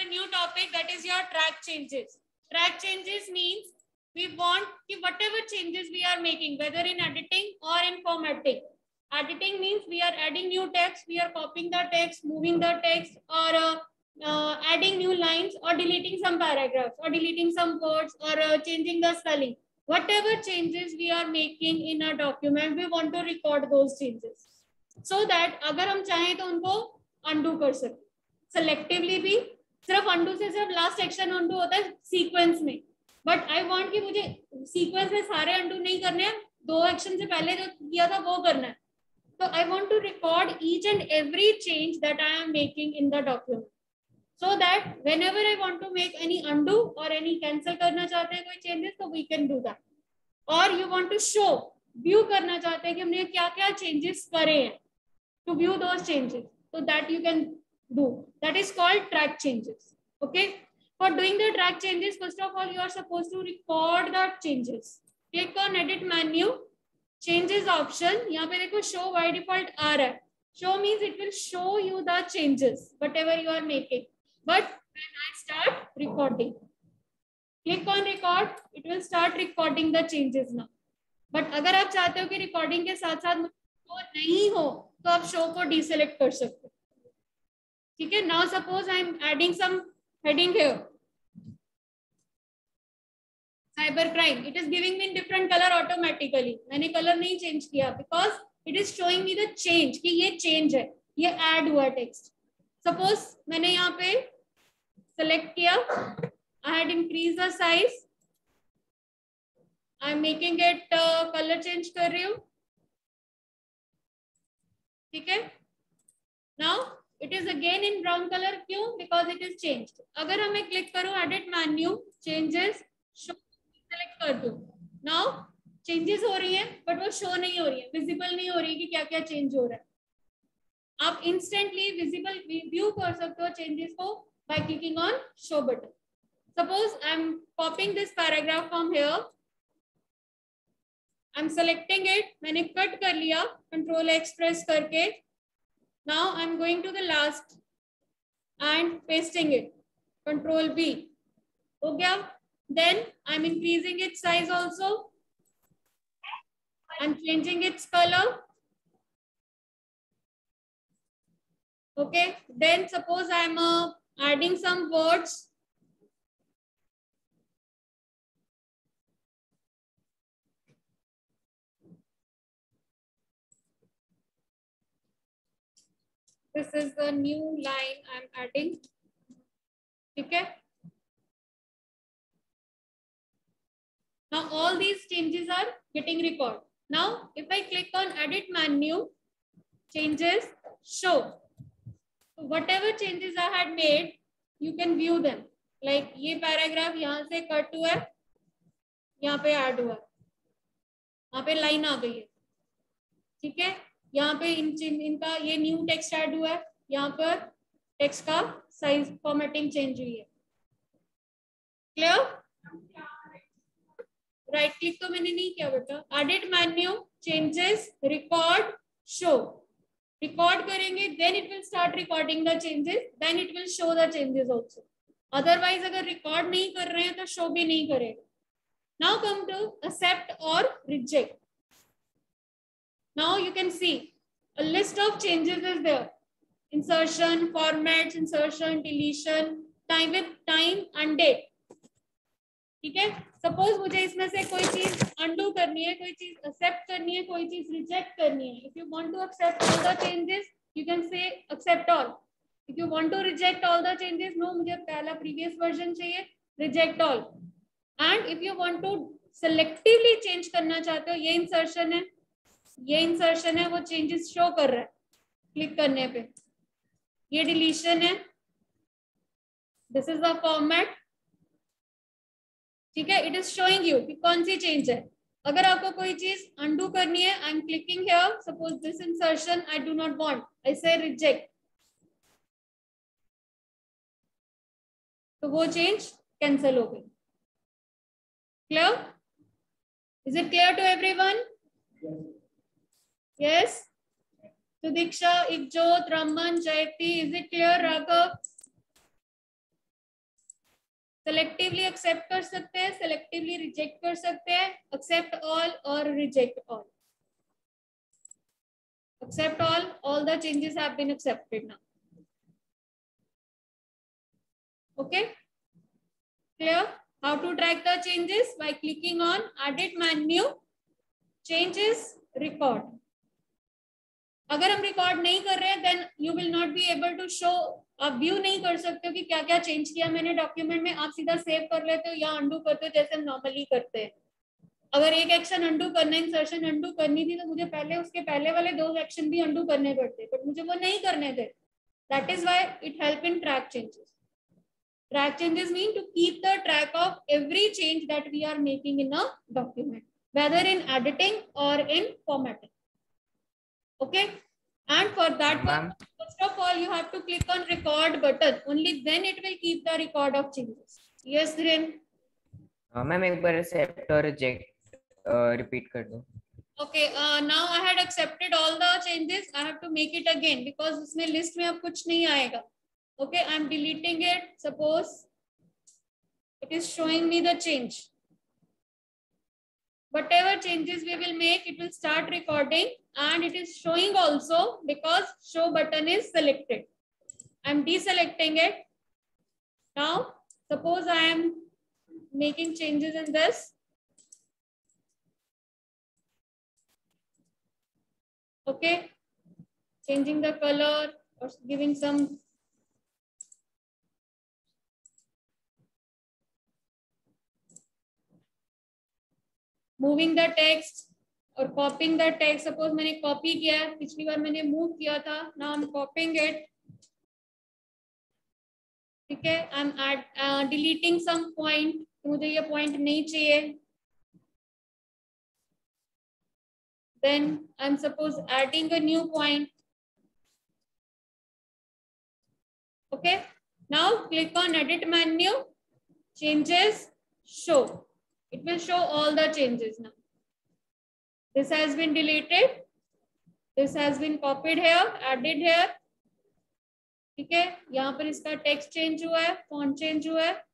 a new topic, that is your track changes. Track changes means we want whatever changes we are making, whether in editing or in formatting. Editing means we are adding new text, we are copying the text, moving the text, or adding new lines, or deleting some paragraphs, or deleting some words, or changing the spelling. Whatever changes we are making in a document, we want to record those changes, so that अगर हम चाहें तो उनको undo कर सकते. Selectively भी सिर्फ undo से सिर्फ last action undo होता है sequence में, but I want कि मुझे sequence में सारे undo नहीं करने हैं, 2 action से पहले जो किया था वो करना है. So I want to record each and every change that I am making in the document, so that whenever I want to make any undo or any cancel करना चाहते हैं कोई changes, तो we can do that. Or you want to show, view करना चाहते हैं कि हमने क्या क्या changes करे हैं, to view those changes, so that you can do. That is called track changes. Okay. For doing the track changes, first of all, you are supposed to record the changes. Click on edit menu, changes option. यहाँ पे देखो show by default आ रहा है. Show means it will show you the changes, whatever you are making. But when I start recording, click on record, it will start recording the changes now. But अगर आप चाहते हो कि recording के साथ साथ वो नहीं हो, तो आप show को deselect कर सकते हो. ठीक है. Now suppose I am adding some heading here. Cybercrime. It is giving me in different color automatically. मैंने color नहीं change किया because it is showing me the change कि ये change है, ये add हुआ text. Suppose मैंने यहाँ पे select किया, I had increased the size. I am making it color change कर रही हूँ. ठीक है. Now it is again in brown color. क्यों? Because it is changed. अगर हमें click करूँ edit menu, changes, show select कर दूँ. Now changes हो रही हैं, but वो show नहीं हो रही है, visible नहीं हो रही है कि क्या क्या change हो रहा है. आप instantly visible view कर सकते हो changes को by clicking on show button. Suppose I am copying this paragraph from here. I am selecting it. मैंने cut कर लिया Control X press करके. Now I am going to the last and pasting it. Control B. हो गया. Then I am increasing its size also. I am changing its color. Okay. Then suppose I am adding some words. This is the new line I am adding. Okay. Now all these changes are getting recorded. Now if I click on edit menu, changes, show. So whatever changes I had made, you can view them. Like ये paragraph यहाँ से cut हुआ है, यहाँ पे add हुआ है, यहाँ पे line आ गई है. ठीक है. यहाँ पे इनका ये न्यू टेक्स्ट ऐड हुआ है, यहाँ पर टेक्स्ट का साइज फॉर्मेटिंग चेंज हुई है. क्लियर? राइट क्लिक तो मैंने नहीं किया बेटा. Edit menu, changes, record, show. Record करेंगे then it will start recording the changes, then it will show the changes also. Otherwise अगर रिकॉर्ड नहीं कर रहे हैं तो शो भी नहीं करेगा. नाउ कम टू एक्सेप्ट और reject. Now you can see a list of changes is there. Insertion, formats, insertion, deletion, time with time and date. ठीक है. Suppose मुझे इसमें से कोई चीज undo करनी है, कोई चीज accept करनी है, कोई चीज reject करनी है. If you want to accept all the changes, you can say accept all. If you want to reject all the changes, no, मुझे पहला previous version चाहिए, reject all. And if you want to selectively change करना चाहते हो, ये insertion है, ये insertion है, वो चेंजेस शो कर रहा है क्लिक करने पे. ये डिलीशन है, दिस इज द फॉर्मेट. ठीक है. इट इज शोइंग यू कि कौन सी चेंज है. अगर आपको कोई चीज अंडू करनी है, I am clicking here, suppose this insertion I do not want, I say reject, तो वो चेंज कैंसिल हो गई. Clear? Is it clear to everyone? Yes. So Diksha, Ikjot, Raman, Jayati, is it clear? Raghav? Selectively accept कर सकते हैं, selectively reject कर सकते हैं, एक्सेप्ट ऑल और reject all. Accept all the changes have been accepted now. Okay, clear? How to track the changes? By clicking on edit menu, changes, record. अगर हम record नहीं कर रहे हैं then you will not be able to show. आप view नहीं कर सकते हो कि क्या क्या चेंज किया मैंने डॉक्यूमेंट में. आप सीधा सेव कर लेते हो या अंडू करते हो जैसे हम नॉर्मली करते हैं. अगर एक एक्शन अंडू करना, इंसर्शन अंडू करनी थी तो मुझे पहले उसके पहले वाले 2 एक्शन भी अंडू करने पड़ते, बट मुझे वो नहीं करने थे. That is why it help in track changes. Track changes mean to keep the track of every change that we are making in a document, whether in editing or in formatting. Okay, and for that one, first of all, you have to click on record button. Only then it will keep the record of changes. Yes, Dhiren. Ma'am एक बार accept और reject repeat कर दो. Okay, now I had accepted all the changes. I have to make it again because उसमें list में अब कुछ नहीं आएगा. Okay, I am deleting it. Suppose it is showing me the change. Whatever changes we will make, it will start recording and it is showing also because show button is selected. I am deselecting it. Now, suppose I am making changes in this. Okay, changing the color or giving some moving the text or copying the text. Suppose मैंने copy किया है, पिछली बार मैंने move किया था. Now I'm copying it. ठीक है, I'm deleting some point. मुझे ये point नहीं चाहिए. Then I'm suppose adding a new point. Okay, now click on edit menu, changes, show. It will show all the changes now. This has been deleted. This has been copied here, added here. ठीक है, यहाँ पर इसका text change हुआ है, font change हुआ है.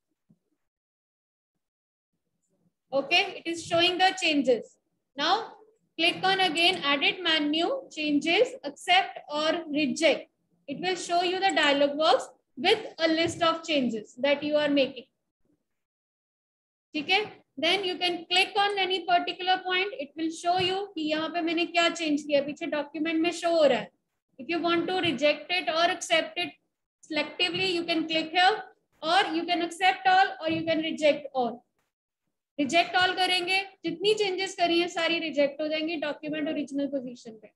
Okay, it is showing the changes. Now click on again edit menu, changes, accept or reject. It will show you the dialog box with a list of changes that you are making. ठीक है, then you can click on any particular point. It will show you कि यहाँ पे मैंने क्या change किया, पीछे document में show हो रहा है. If you want to reject it or accept it selectively, you can click here, or you can accept all or you can reject all. Reject all करेंगे, जितनी changes करी हैं सारी reject हो जाएंगी document original position पे.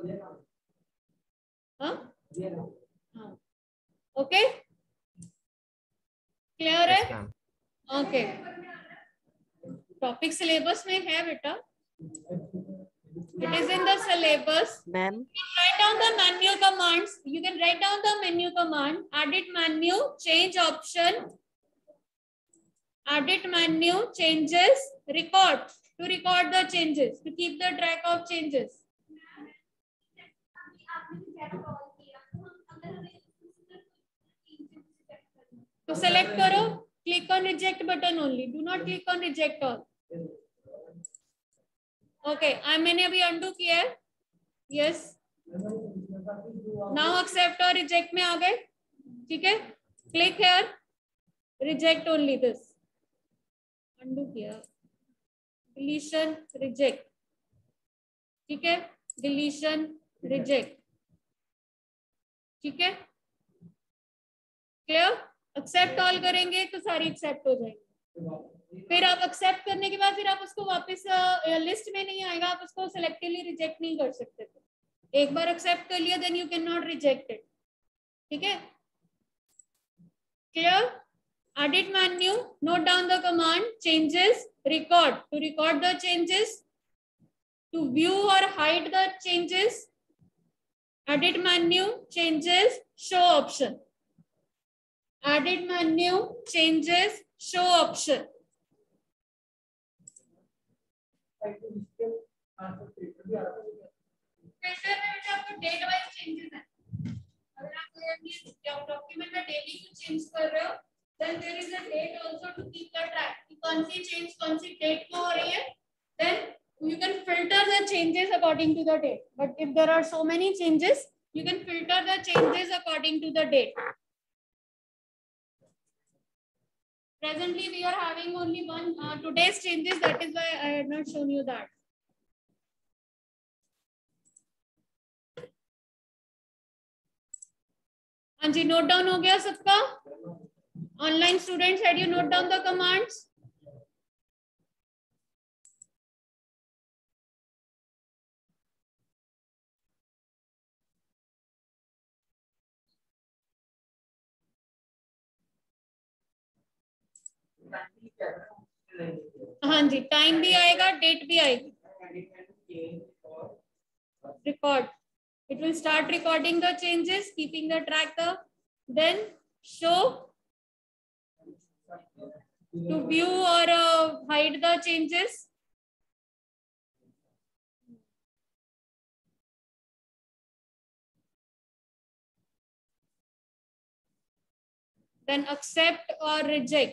हाँ, हाँ, okay, clear है? Okay. Topic syllabus में है बेटा. It is in the syllabus. Ma'am. Write down the menu commands. You can write down the menu command. Edit menu, change option. Edit menu, changes, record. To record the changes. To keep the track of changes. तो select करो. Click on reject button only. Do not click on reject all. Okay, मैंने अभी undo किया है. Yes. Now accept or reject में आ गए. ठीक है. Click here. Reject only this. Undo किया. Deletion, reject. ठीक है. Deletion, reject. ठीक है. Clear? एक्सेप्ट ऑल करेंगे तो सारी एक्सेप्ट हो जाएंगी. फिर आप एक्सेप्ट करने के बाद फिर आप उसको वापस लिस्ट में नहीं आएगा, आप उसको सिलेक्टिवली रिजेक्ट नहीं कर सकते. एक बार एक्सेप्ट कर लिया then you can not reject it. ठीक है, clear? Edit menu, note down the command changes, record, to record the changes, to view और hide the changes. Edit menu, changes, show option. Edit menu, changes, show option. Filter में बेटा आपको date wise changes है. अगर आप document में daily कुछ change कर रहे हो then there is a date also to keep the track. कौन सी change कौन सी date को हो रही है, then you can filter the changes according to the date. But if there are so many changes, you can filter the changes according to the date. Presently, we are having only one today's changes. That is why I had not shown you that. हाँ जी, note down हो गया सबका? Online students, had you note down the commands? हाँ जी, time भी आएगा, date भी आएगी. Record. It will start recording the changes, keeping the tracker. Then show to view or hide the changes. Then accept or reject.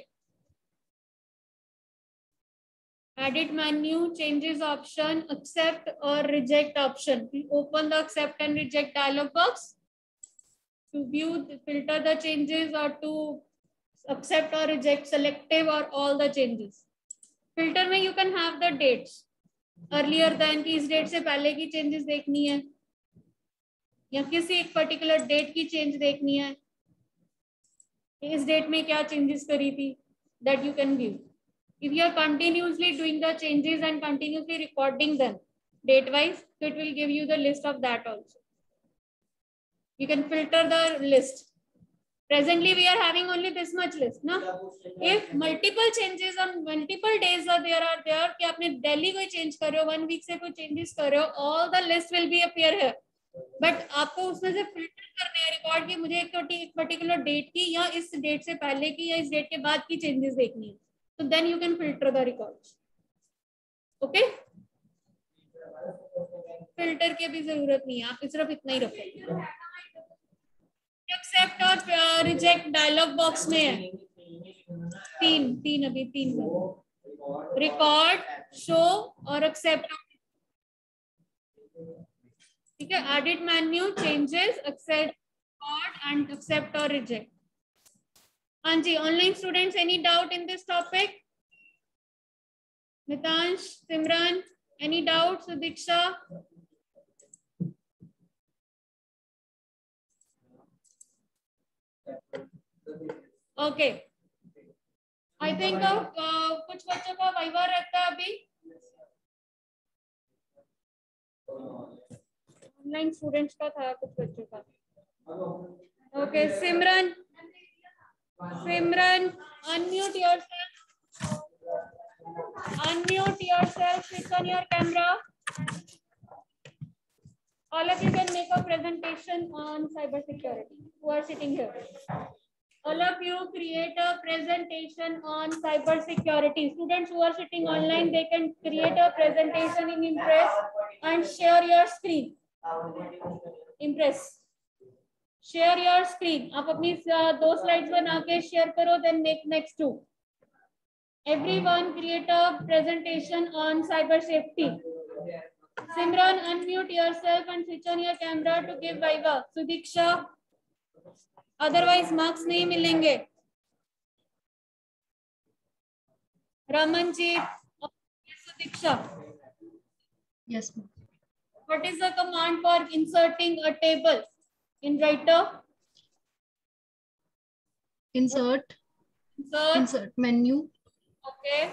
Edit menu, changes option, accept or reject option. Open the accept and reject dialog box. To view, filter the changes, or to accept or reject selective or all the changes. Filter में you can have the dates. Earlier than कि इस date से पहले की changes देखनी है, या किसी एक particular date की change देखनी है, इस date में क्या changes करी थी, that you can view. If you are continuously doing the changes and continuously recording them date wise, so it will give you the list of that also. You can filter the list. Presently, we are having only this much list, no? If multiple changes on multiple days are there कि आपने daily कोई change कर रहे हो, 1 week से कोई changes कर रहे हो, all the list will be appear here. But आपको उसमें से filter करने हैं record की मुझे एक particular date की या इस date से पहले की या इस date के बाद की changes देखनी है. So then you can filter the records. Okay? Filter की भी जरूरत नहीं है, आप सिर्फ इतना ही रखो. Accept और reject dialog box में है. तीन record, show और accept. ठीक है, edit menu, changes, accept, record and accept or reject. हाँ जी, online students, any doubt in this topic? Mitansh, Simran, any doubts? Diksha? Okay. I think कुछ बच्चों का वाइवा रहता है अभी. Online students का था कुछ बच्चों का. Okay, Simran, unmute yourself. Unmute yourself. Switch on your camera. All of you can make a presentation on cybersecurity. Who are sitting here? All of you create a presentation on cybersecurity. Students who are sitting online, they can create a presentation in Impress and share your screen. Impress. Share your screen. आप अपनी 2 slides बना के share करो, then make next 2. Everyone create a presentation on cyber safety. Simran, unmute yourself and switch on your camera to give viva. Sudiksha, otherwise marks नहीं मिलेंगे. Ramanjit, Sudiksha. Yes, ma'am. What is the command for inserting a table in writer? Insert menu. Okay.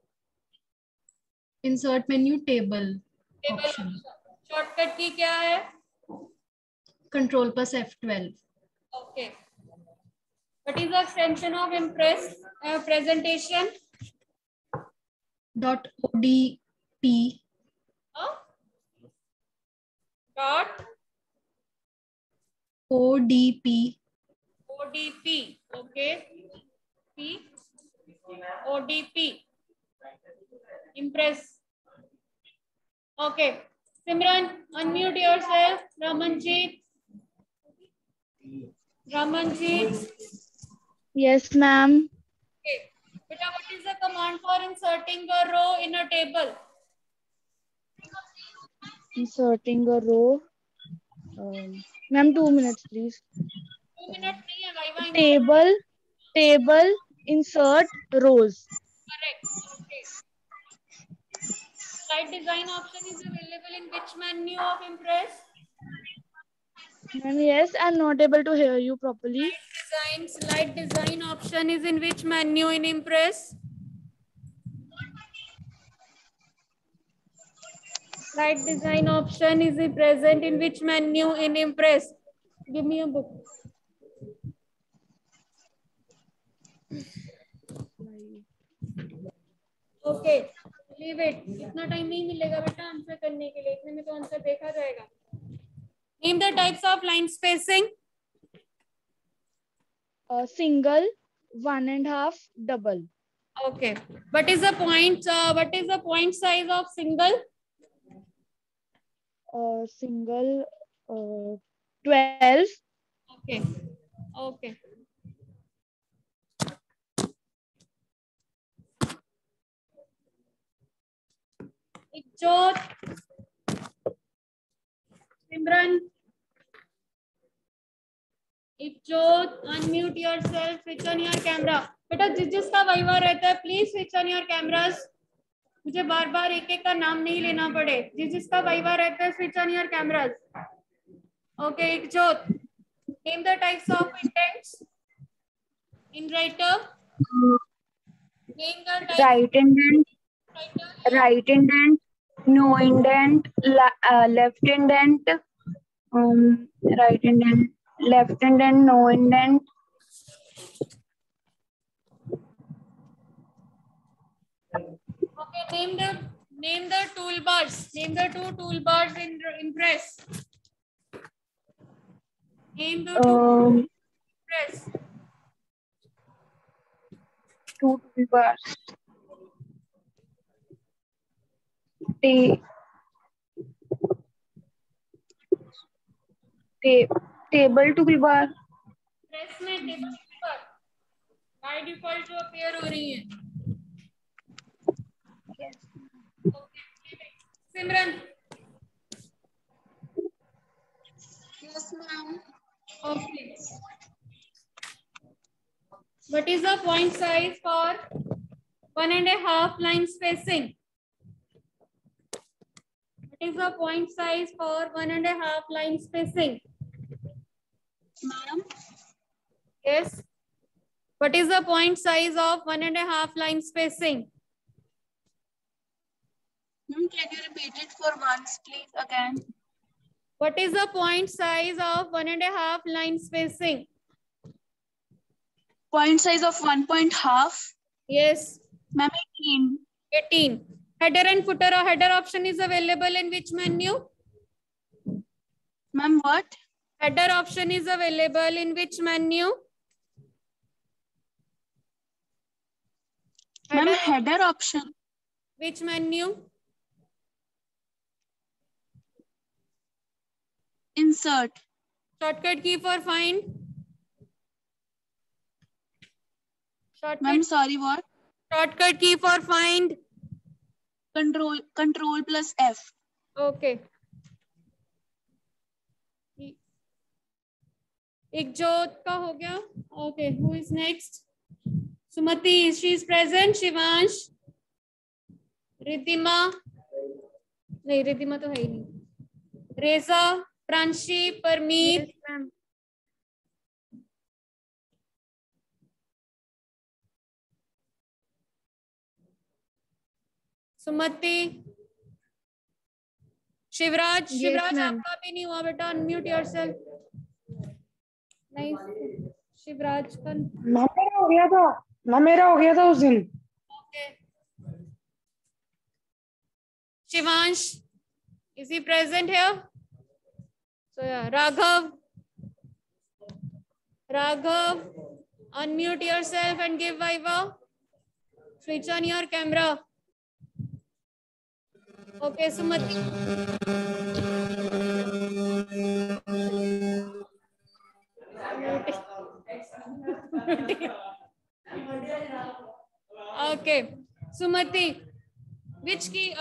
Insert menu table option. Shortcut की क्या है? Control plus F12. Okay. What is the extension of Impress presentation? .odp. Dot ODP. ODP. Okay. P. ODP. Impress. Okay. Simran, unmute yourself. Ramanjit. Yes, ma'am. Okay. Beta, what is the command for inserting a row in a table? Inserting a row. Ma'am, 2 minutes, please. 2 minutes नहीं है भाई भाई. Table, table, insert rows. Correct. Okay. Slide design option is available in which menu of Impress? Ma'am, yes, I'm not able to hear you properly. Slide design option is in which menu in Impress? Slide design option is present in which menu in Impress? Give me a book. Okay, leave it. इतना time नहीं मिलेगा बेटा answer करने के लिए. इतने में तो आंसर देखा जाएगा. Name the types of line spacing. Single, 1.5, double. Okay. What is the point? What is the point size of single? Single, 12. Okay. Okay. Ikjot. Simran. Ikjot, unmute yourself. Switch on your camera. बेटा जिसका viva रहता है please switch on your cameras. मुझे बार बार एक एक का नाम नहीं लेना पड़े. जिसका वाइवा रहता है switch on your cameras. Okay Ikjot. Name the types of indents in writer. Name the types. Right indent, right indent, no indent, left indent, right indent, left indent, no indent. Okay, name the toolbars. Name the two toolbars in Impress. Name the two Impress. Two toolbars. Table toolbar. Press में table पर by default जो appear हो रही है. Okay. Simran. Yes, ma'am. Okay. What is the point size for 1.5 line spacing? What is the point size for 1.5 line spacing? Ma'am. Yes. What is the point size of 1.5 line spacing? Ma'am, can you repeat it for once, please, again? What is the point size of 1.5 line spacing? Point size of 1.5. Yes. Ma'am, 18. 18. Header and footer or header option is available in which menu? Ma'am, what? Header option is available in which menu? Ma'am, header option. Which menu? Insert. Shortcut key for find. Ma'am, sorry, what? Shortcut key for find. Control plus F. Okay. Ikjot का हो गया. Okay. Who is next? Sumati, she is present. Shivansh. Riddhima. नहीं रिद्धिमा तो है ही नहीं. रेजा, Pranshi, Parmeet. Yes, ma'am. सुमति. Shivraj. Yes, Shivraj ma'am. आपका भी नहीं हुआ बेटा. Unmute yourself. नहीं शिवराज का. ना मेरा हो गया था. ना मेरा हो गया था उस दिन. Okay. Shivansh, is he present here? So yeah, Raghav. Raghav, unmute yourself and give viva. Switch on your camera. Okay, Sumati. Okay. Sumati, which key?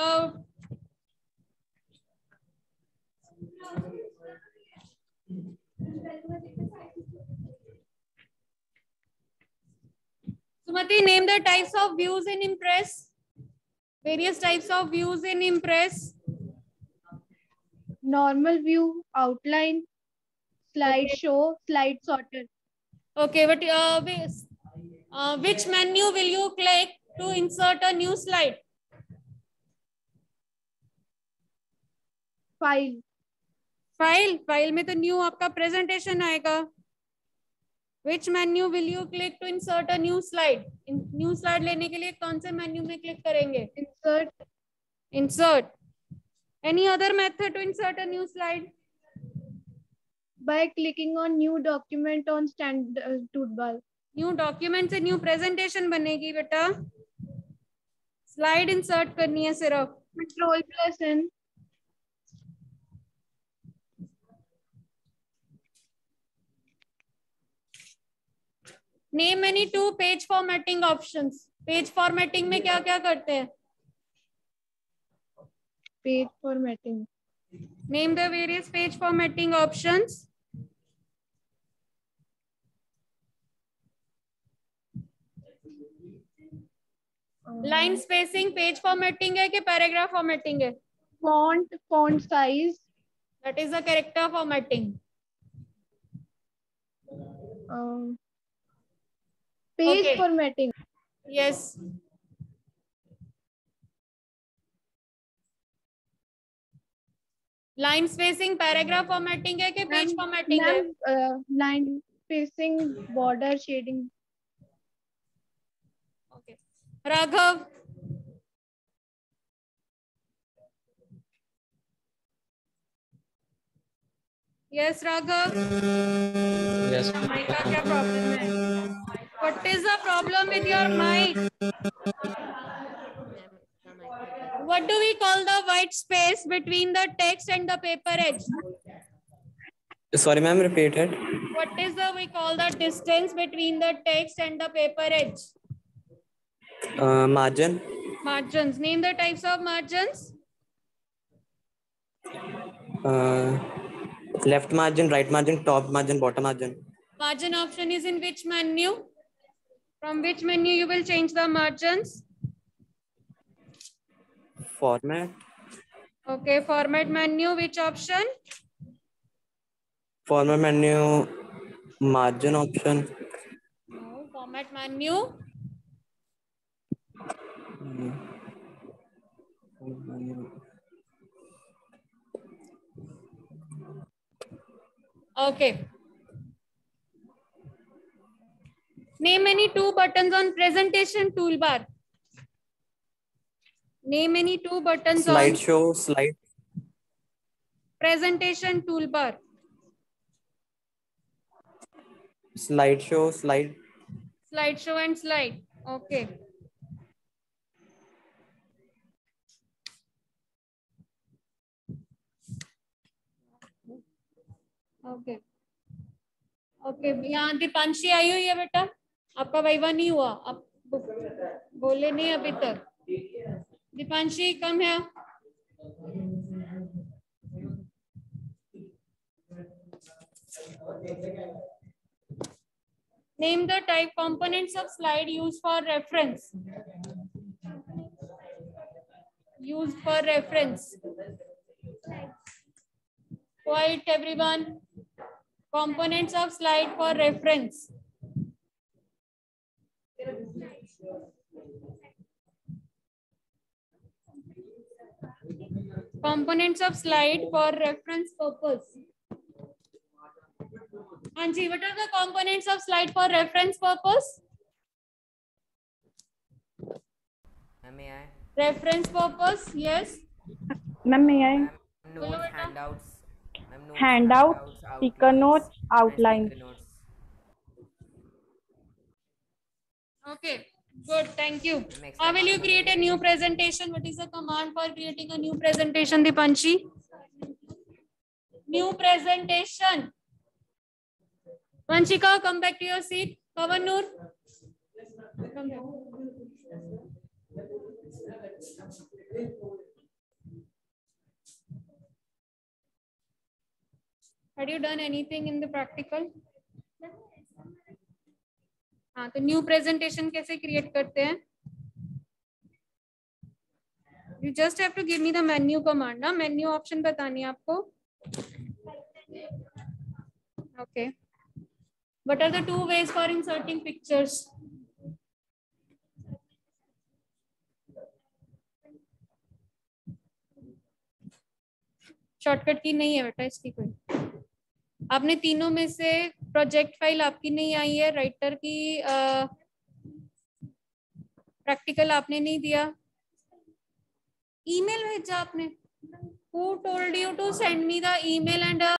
Sumati, name the types of views in Impress. Various types of views in Impress. Normal view, outline, slide Okay. show, slide sorter. Okay, but which menu will you click to insert a new slide? File. File में तो new आपका presentation आएगा. Which menu will you click to insert a new slide? New slide लेने के लिए कौन से menu में click करेंगे? Insert. Any other method to insert a new slide? By clicking on new document on standard toolbar. New document से new presentation बनेगी बेटा. Slide insert करनी है सिर्फ. Control+N. Name any two page formatting options. Page formatting में क्या क्या करते हैं? Page formatting. Name the various page formatting options. Line spacing page formatting है कि paragraph formatting है? Font size. That is the character formatting. Page Okay. formatting. Yes. Line spacing paragraph formatting है कि page formatting है? Line spacing, border shading. Okay. Raghav. Yes, Raghav. Yes. Mic का क्या problem है? What is the problem with your mic? What do we call the white space between the text and the paper edge? Sorry, ma'am, repeat it. What is we call the distance between the text and the paper edge? Margin. Margins. Name the types of margins. Left margin, right margin, top margin, bottom margin. Margin option is in which menu? From which menu you will change the margins? Format. Okay, format menu, which option? Format menu, margin option. No, format menu. Okay. Name any two buttons on presentation toolbar. Name any two buttons on Slideshow, slide. presentation toolbar. Slideshow, slide. Slideshow and slide. Okay. Okay. Okay. यहाँ दीपांशी आई हुई है बेटा. आपका viva नहीं हुआ. आप बोले नहीं अभी तक. Deepanshi, come here. Name the type components of slide used for reference. Used for reference. Quiet everyone. Components of slide for reference. Components of slide for reference purpose. Anji, what are the components of slide for reference purpose? May I? Reference purpose, yes. Ma'am, may I? Notes, handouts. Notes, Handout, sticker outlines, notes, and outlines. sticker notes. Okay, good, thank you. Next How will you create a new presentation? What is the command for creating a new presentation, Dipanshi? New presentation. Vanshika, come back to your seat. Pawan Noor. Come here. Had you done anything in the practical? हाँ, तो new presentation कैसे create करते हैं? You just have to give me the menu command. ना menu option बतानी है आपको. Okay. What are the two ways for inserting pictures? Shortcut की नहीं है बेटा इसकी कोई. आपने तीनों में से प्रोजेक्ट फाइल आपकी नहीं आई है, राइटर की प्रैक्टिकल आपने नहीं दिया, ईमेल भेजा आपने. Who told you to send me the email and